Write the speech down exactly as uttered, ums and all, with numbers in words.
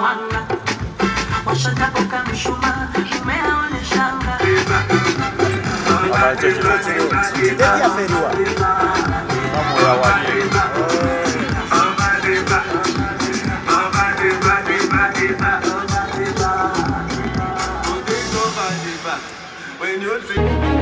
mwanga. Washa tako kamshuma, umeone shanga. Dia feriwa. Vamos ya wani. When you